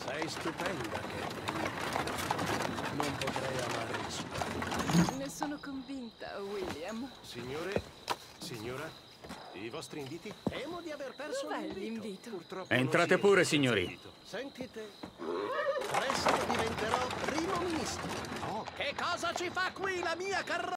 Sei stupenda, Catherine. Non potrei amare nessuno. Ne sono convinta, William. Signore, signora, i vostri inviti? Temo di aver perso Dov'è l'invito. l'invito? Purtroppo Entrate non si pure, entra senza signori. invito. Sentite, presto diventerò primo ministro. Oh. Che cosa ci fa qui la mia carrozza?